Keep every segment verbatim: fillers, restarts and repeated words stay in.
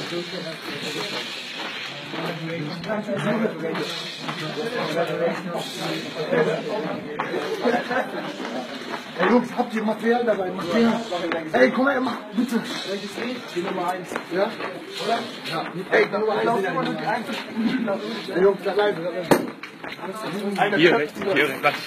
Hey Jungs, habt ihr Material dabei? Material. Ey, komm her, mach bitte. Welches Lied? Die Nummer eins. Ja? Oder? Ja. Ey, die Nummer eins. Hey Jungs, da leise. Hier, rechts. Hier, rechts.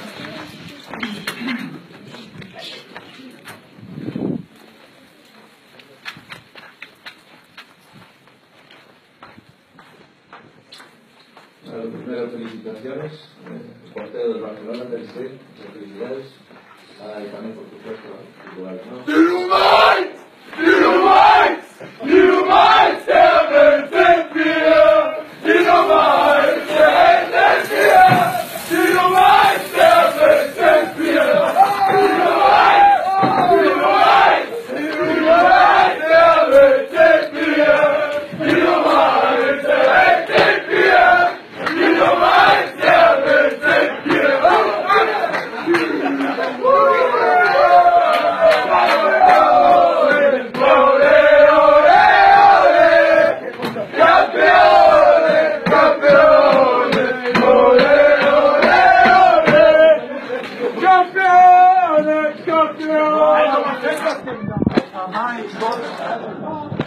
Bueno, primero felicitaciones, eh, portero del Barcelona, tercer, felicidades, ah, y también por supuesto titulares, ¿no? Mein Gott!